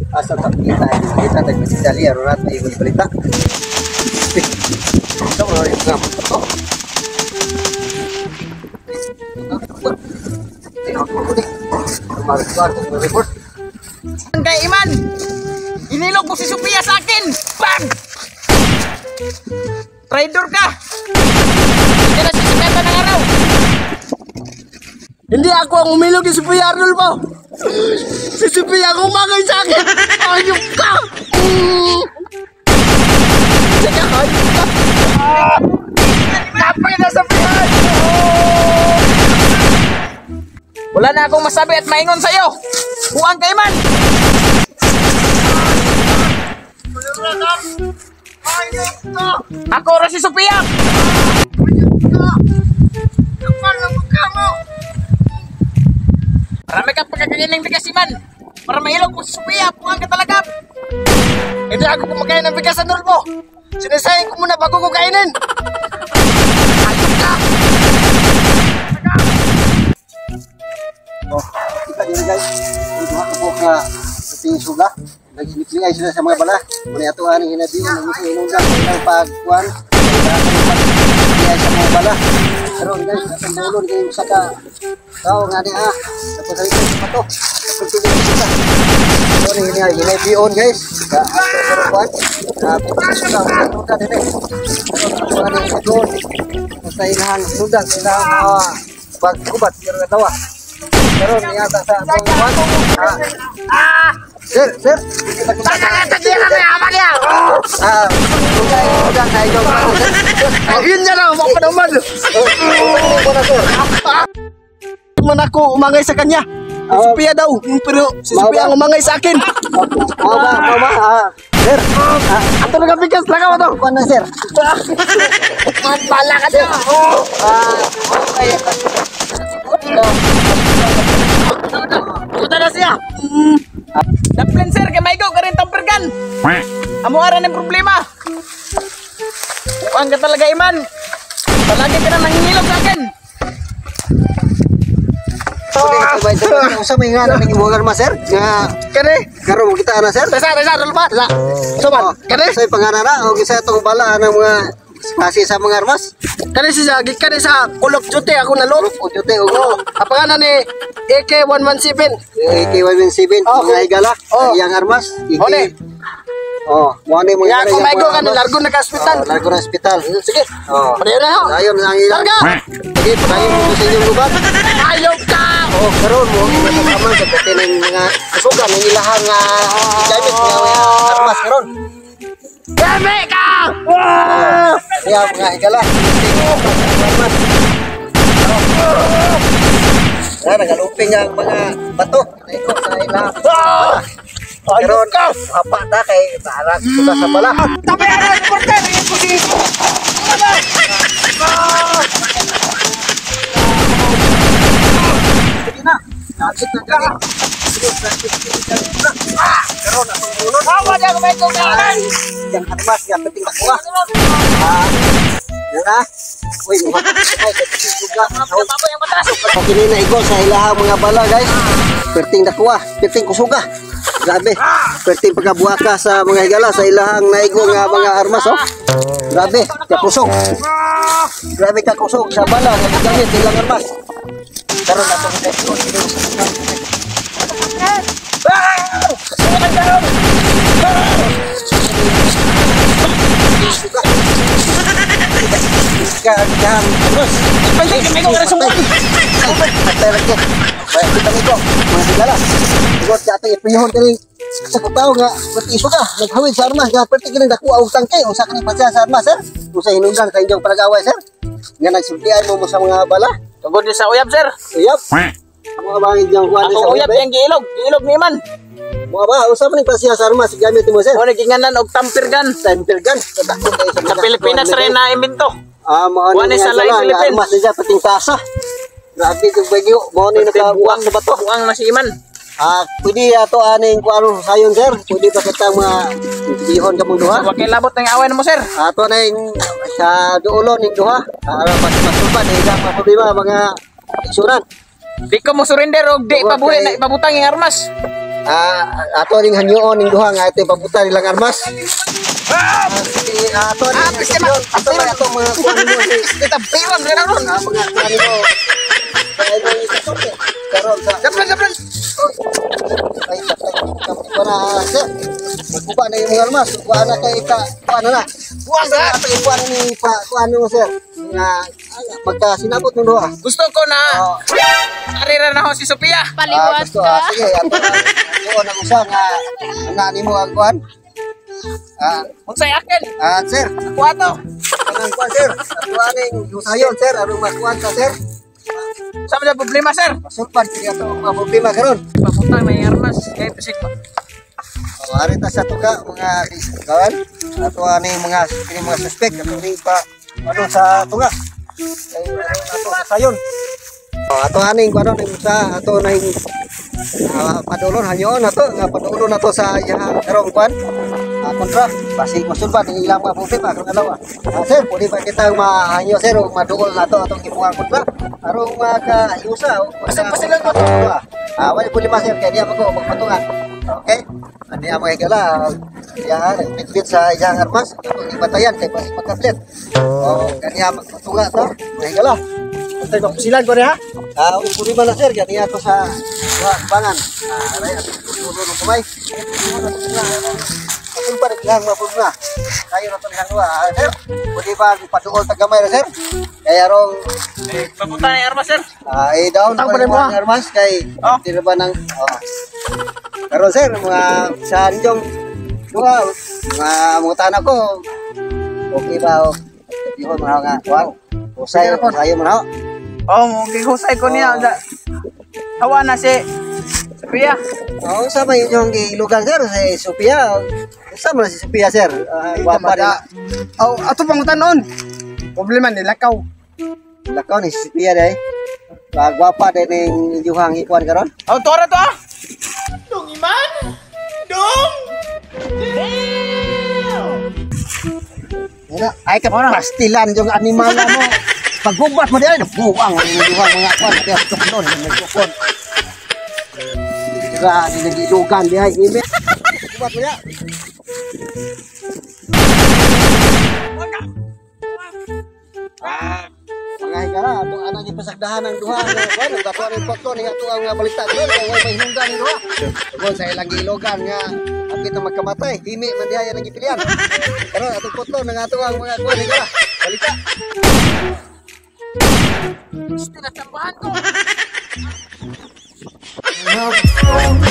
Asa tak kita tak bisa dali arurat di berita. Kita mau ngam. Report. Kay Iman, inilog mo si Sophia sa akin. Bang! Traitor ka. Hindi na sisikatan ng araw. Hindi ako ang umilog ni Sophia Arnulfo. Si Sophia ang umangay sa akin. Ayok ka! Sige, ayok ka! Kapay na Sophia! Wala na akong masabi at maingon sa'yo. Buang kay Man. Ako ra si Sophia. Marami kang pagkakainin bigas si Man. Para mailog mo si Sophia. Buang ka talaga. Hindi ako kumakain ng bigas sa Arnulfo. Sinisayang ko muna bago ko kainin. Ayok ka! Oh, kita din guys. Ito ako ka sa suga. Nagsinikligay sila sa mga bala. Muna ito aning hinabihan ng mga inundan ng pagkuhan. Nagsinikligay sa mga bala. Pero guys, ang bulon kayo sa ka. Tao nga niya sa pagkalitin sa pato. Pagkalitin sa pato. So, hinabihan guys. Sa pagkuhan. Pinagsuga ang inundan din eh. Pero ang mga inundan. Basta inahang inundan. Inahang pagkubat. Pero natawa. Pero niyata sa pagkuhan. Sir. Tagyan na may ama niya. Udah na ikaw pa. Yun niya lang, mga panaman. Man ako umangay sa kanya. Si Sophia daw, pero si Sophia ang umangay sa akin. Mama. Sir, ato na kapikas lang ako to. Kuan na sir. Bala ka siya. Puta na siya. Daplin sir, kay Maigo, ka rin tampergan. Amo ara ng problema. Buang ka talaga, Iman. Palagi ka na nangingilog sa akin. Usa may nga nang ibugan ma sir. Nga kani karo mo kita na sir. Resa, lupa. Soman, kani say panganana o gisa tong bala ng mga klase sa mga armas. Kani siya, kani sa kulok jute ako nalok. O jote o Apangana ni AK-117. AK-117 mga higala yang armas. Mo ni mo Ya, kung Maigo ka ni largo na ka hospital. Largo na hospital. Sige. Padayon na ho. Dayon ang ilang. Larga. Sige, padayon mo sa inyong lugar. Ayaw ka. Karon mo masama sa pati ng mga suga ng ilahang gamit nga armas karon. Dami ka. Kaya mga higala. Nagaluping ang mga bato. Ito sa ilang. Karon apa ta kay para suga sa bala. Tapi ada reporter yang posisi. Sige na. Nakit na kami. Karon atong bulon. Awa dia ke Maigo ka. Yang armas yang penting bakuha. Yan na. Uy, ay suga. Apa yang matras? Kini na igol sa ilahang mga bala guys. Perting dakuha, perting kusuga. Grabe. Perting pagkabuaka sa mga higala sa ilahang naigo nga mga armas oh. Grabe, kakusog. Grabe kakusog sa bala nga gamit ilang armas. Karon na tong ito. Kan terus. Balik ke Maigo ka semua. Patay lagi. Baik kita ito. Mga higala. Igot ka atong ipihon kini sa kutaw nga pati suga naghawid sa armas nga perti kini dakuha og tangke usa kani patsa sa armas sir. Usa hinungdan sa inyong palagaway sir. Nga nagsultian mo sa mga bala. Tungod ni sa uyab sir. Uyab. Ang mga bangid yang kuha sa Ako uyab yang giilog ni man. Mga ba usa man pasya sa armas gamit mo sir. Mo naginganan og tampergan. Tampergan sa Sa Pilipinas rin na imbento. Mo Buwan sa laing Philippines. armas niya pating tasa. Grabe kung bagyo mo ni nakabuang sa bato. Buang na si Iman. Pwede ato aning kuano sayon sir. Pwede pa kita mga bihon ka mong duha. Wa kay labot ng awen mo sir. Ato na yung sa duulo ning duha. Para mas masupan ila pa problema mga isuran. Di ko mo surrender og di pabuhi na ipabutang ang armas. Ato ning hanyoon ning duha nga ito pabuta nilang armas. Ato ning hanyoon. Ato ba ato mga kuan mo Kita piran ka na ron. mga kuan mo. Karon sa Saplan. ay para sir. Magkuha na yung mga armas. Kuha na kay kuha na. Buwan ka. Ato kuha ni pa kuha mo sir. Nga magka sinabot ng duha. Gusto ko na arira na ho si Sophia. Paliwat Gusto, ka. sige, ato na usa nga nani mo ang kuan. Unsay akin. Sir, Kuha to. kanang kuan sir. Ato aning yusayon sir, anong makuan ta sir? Sama na problema, sir. Masulpan kaya ato ang mga problema karon. Papunta may armas. Kaya pisik pa. Ari ta sa tuga mga kawan. Ato aning mga kini mga suspect ato ning pa ano sa tuga. Ay ato sa sayon. Ato aning kuan ning sa ato ning padulon hanyoon ato nga padulon nato sa iya karong kuan. Kontra basi masulban ning ilang mga problema karon alaw. Sir, pwede ba kita mahanyo sir o maduol nato atong gipungan kontra? Arong makayusa o Pasilang ko. wala problema sir kaya diya magpatungan. Okay? Ano yung mga higala, yan, bitbit sa isang armas, itong ibatayan, kay pas magkaplit. O, kanya magpatunga ito, mga higala. Ito yung pasilan ko rin ha? Uli ba na sir, kanya ito sa bangan. Aray, at tulo ng kumay. Masin pa rin lang mapun na. Kayo na ito ng luwa. Sir, pwede ba paduol tagamay na sir? Kaya rong, Papunta na yung armas, sir. down Tang pa pa rin rin mo, mga armas, kay, di na ba ng, pero sir, mga sa inyong mga tanah ko, okay ba? Yun, mga nga, wow. Usay mo na. Oh, gihusay ko niya. Hawa na si Sophia. Oo, sama yung ilugan sir, si Sophia. Sama na si Sophia sir. Wapa na. Oh, ato pangutan noon. Problema nila lakaw. Lakaw ni si Sophia dahil. Gwapa din yung ijuhang ikuan karon. Oh, tora to ah. Ay ka pastilan yung animal na mo. Pagbubat mo din, buwang ang ijuhang mga kuan. Kaya tukon, nagtukon. Di nag-ilugan di ay. Bubat mo yan. Mga higala, itong anak yung pasagdahan ng duha. Ano, gato ang foto niya ito ang balita doon. Kaya may hinunggan ng duha. Tungkol sa ilang ilogan nga. Ang kita magkamatay. Himi, mandihaya ng ipilian. Pero itong foto ng ato ang mga kuha higala. Balita. Tinatambahan ko.